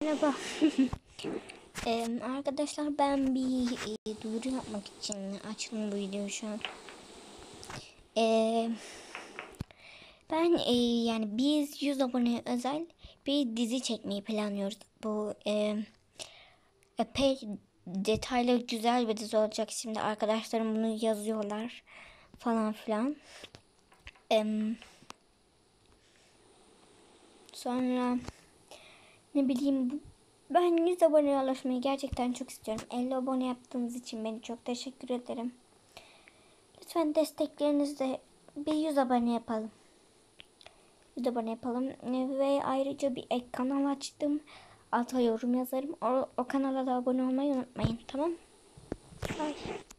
Merhaba. Arkadaşlar ben bir duyuru yapmak için açtım bu videoyu şu an. Ben yani biz 100 abone özel bir dizi çekmeyi planlıyoruz. Bu epey detaylı güzel bir dizi olacak. Şimdi arkadaşlarım bunu yazıyorlar falan filan. Sonra ne bileyim ben 100 aboneye ulaşmayı gerçekten çok istiyorum. 50 abone yaptığınız için beni çok teşekkür ederim. Lütfen desteklerinizle bir 100 abone yapalım. 100 abone yapalım. Ve ayrıca bir ek kanal açtım. Alta yorum yazarım. O kanala da abone olmayı unutmayın. Tamam? Bye.